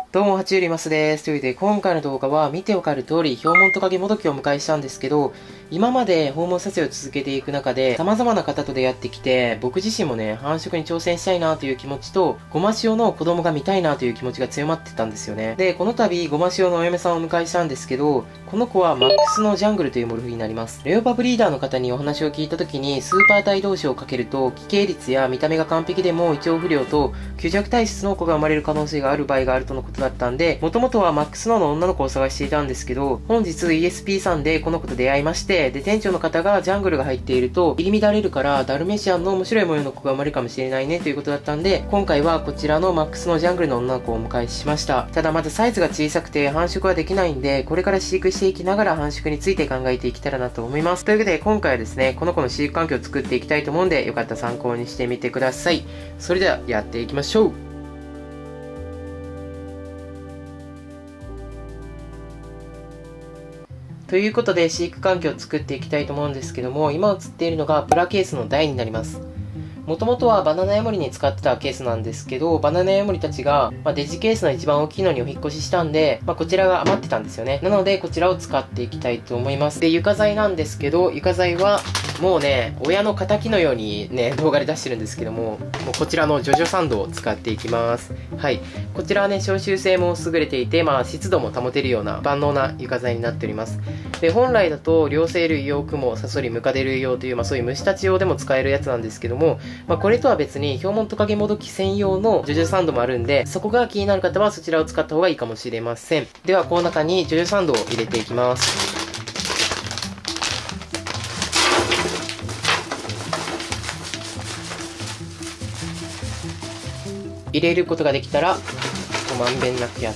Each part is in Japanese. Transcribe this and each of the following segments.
どうも、はちゆりますです。というわけで、今回の動画は見てわかる通り、ヒョウモントカゲモドキをお迎えしたんですけど、今まで訪問撮影を続けていく中で、様々な方と出会ってきて、僕自身もね、繁殖に挑戦したいなという気持ちと、ゴマシオの子供が見たいなという気持ちが強まってたんですよね。で、この度、ゴマシオのお嫁さんをお迎えしたんですけど、この子はマックスのジャングルというモルフになります。レオパブリーダーの方にお話を聞いた時に、スーパー体同士をかけると、奇形率や見た目が完璧でも胃腸不良と、虚弱体質の子が生まれる可能性がある場合があるとのことだったんで、もともとはマックスの女の子を探していたんですけど、本日 ESP さんでこの子と出会いまして、で、店長の方がジャングルが入っていると、入り乱れるからダルメシアンの面白い模様の子が生まれるかもしれないねということだったんで、今回はこちらのマックスのジャングルの女の子をお迎えしました。ただまだサイズが小さくて繁殖はできないんで、これから飼育していきながら繁殖について考えていけたらなと思います。というわけで今回はですね、この子の飼育環境を作っていきたいと思うんで、よかったら参考にしてみてください。それではやっていきましょう。ということで飼育環境を作っていきたいと思うんですけども、今映っているのがプラケースの台になります。もともとはバナナヤモリに使ってたケースなんですけど、バナナヤモリたちが、デジケースの一番大きいのにお引っ越ししたんで、こちらが余ってたんですよね。なので、こちらを使っていきたいと思います。で、床材なんですけど、床材は、もうね、親の仇のようにね、動画で出してるんですけども、こちらのジョジョサンドを使っていきます。はい。こちらはね、消臭性も優れていて、湿度も保てるような万能な床材になっております。で、本来だと、両生類用、クモ、サソリ、ムカデ類用という、そういう虫たち用でも使えるやつなんですけども、これとは別に、ヒョウモントカゲモドキ専用のジョジョサンドもあるんで、そこが気になる方はそちらを使った方がいいかもしれません。では、この中にジョジョサンドを入れていきます。入れることができたら、まんべんなくやって、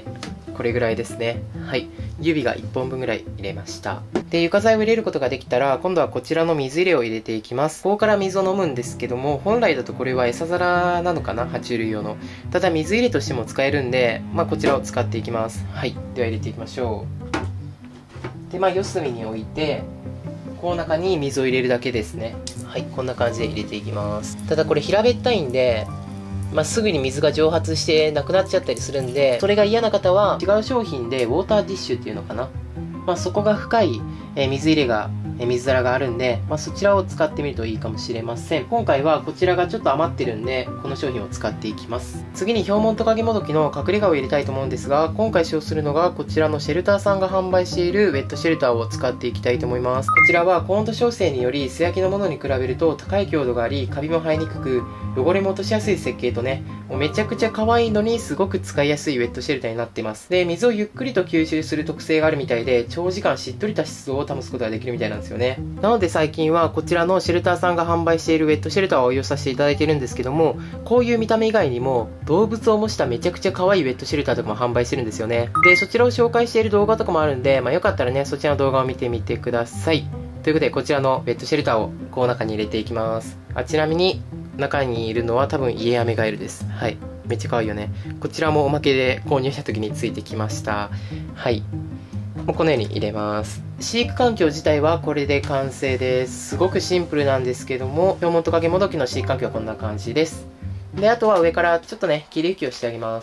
これぐらいですね。はい。指が1本分ぐらい入れました。で、床材を入れることができたら、今度はこちらの水入れを入れていきます。ここから水を飲むんですけども、本来だとこれは餌皿なのかな？爬虫類用の。ただ水入れとしても使えるんで、こちらを使っていきます。はい。では入れていきましょう。で、四隅に置いて、この中に水を入れるだけですね。はい。こんな感じで入れていきます。ただこれ平べったいんで、すぐに水が蒸発してなくなっちゃったりするんで、それが嫌な方は違う商品でウォーターディッシュっていうのかな。そこが深い水入れが、水皿があるんで、そちらを使ってみるといいかもしれません。今回はこちらがちょっと余ってるんで、この商品を使っていきます。次にヒョウモントカゲモドキの隠れ家を入れたいと思うんですが、今回使用するのがこちらのシェルターさんが販売しているウェットシェルターを使っていきたいと思います。こちらは高温度調整により素焼きのものに比べると高い強度があり、カビも生えにくく、汚れも落としやすい設計とね、もうめちゃくちゃ可愛いのにすごく使いやすいウェットシェルターになっています。で、水をゆっくりと吸収する特性があるみたいで、長時間しっとりした湿度を保つことができるみたいなんですよね。なので最近はこちらのシェルターさんが販売しているウェットシェルターを応用させていただいているんですけども、こういう見た目以外にも動物を模しためちゃくちゃ可愛いウェットシェルターとかも販売してるんですよね。で、そちらを紹介している動画とかもあるんで、よかったらね、そちらの動画を見てみてください。ということで、こちらのウェットシェルターをこの中に入れていきます。ちなみに、中にいるのは多分イエアメガエルです。はい。めっちゃ可愛いよね。こちらもおまけで購入した時についてきました。はい。もうこのように入れます。飼育環境自体はこれで完成です。すごくシンプルなんですけども、ヒョウモントカゲモドキの飼育環境はこんな感じです。で、あとは上からちょっとね、霧吹きをしてあげます。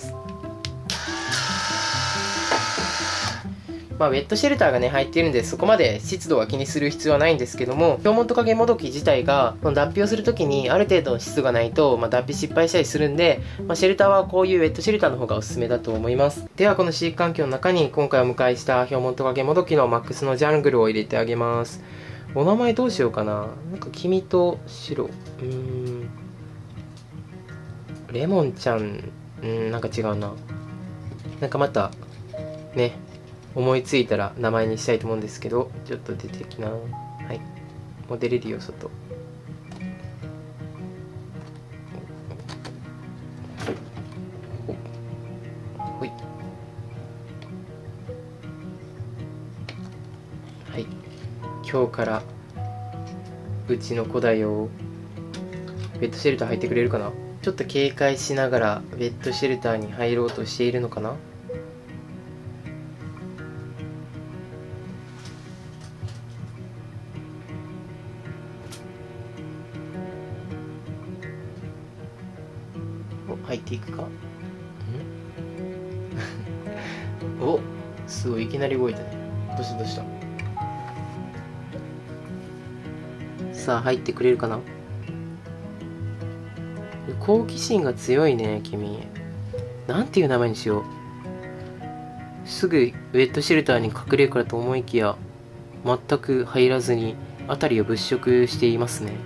ウェットシェルターがね、入っているんで、そこまで湿度は気にする必要はないんですけども、ヒョウモントカゲモドキ自体が、脱皮をするときにある程度の湿度がないと、脱皮失敗したりするんで、シェルターはこういうウェットシェルターの方がおすすめだと思います。では、この飼育環境の中に、今回お迎えしたヒョウモントカゲモドキのマックスのジャングルを入れてあげます。お名前どうしようかな。なんか、黄と白。レモンちゃん、なんか違うな。なんかまた、ね。思いついたら名前にしたいと思うんですけど、ちょっと出てきな。はい。もう出れるよ、外。ほい。はい。今日からうちの子だよ。ベッドシェルター入ってくれるかな？ちょっと警戒しながらベッドシェルターに入ろうとしているのかな？入っていくか？ すごい、いきなり動いたね。どうしたどうした。さあ、入ってくれるかな。好奇心が強いね、君。なんていう名前にしよう。すぐウェットシェルターに隠れるからと思いきや、全く入らずに辺りを物色していますね。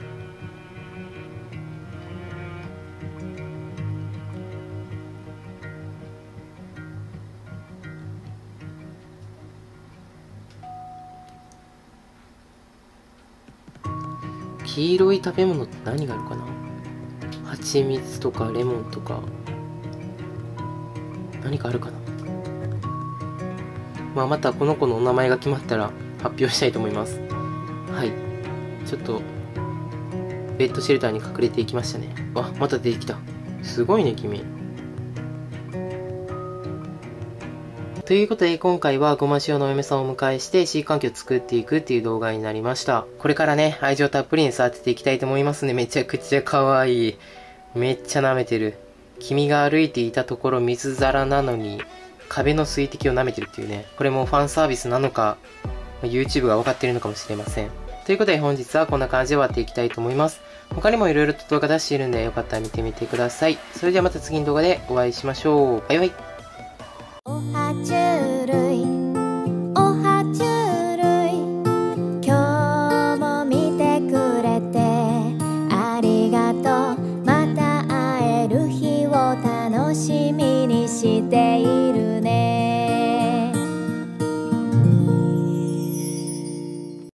黄色い食べ物って何があるかな。蜂蜜とかレモンとか何かあるかな。まあ、またこの子のお名前が決まったら発表したいと思います。はい、ちょっとベッドシェルターに隠れていきましたね。わ、また出てきた。すごいね君。ということで、今回はごま塩のお嫁さんをお迎えして飼育環境を作っていくっていう動画になりました。これからね、愛情たっぷりに育てていきたいと思いますね。めちゃくちゃ可愛い。めっちゃ舐めてる。君が歩いていたところ水皿なのに壁の水滴を舐めてるっていうね。これもファンサービスなのか、YouTube が分かっているのかもしれません。ということで本日はこんな感じで終わっていきたいと思います。他にも色々と動画出しているんでよかったら見てみてください。それではまた次の動画でお会いしましょう。バイバイ。